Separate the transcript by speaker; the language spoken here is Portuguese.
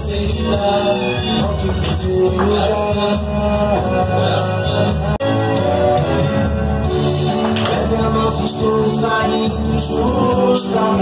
Speaker 1: sinceridade, onde procuro coração. Leve a mão, estou saindo juntos pra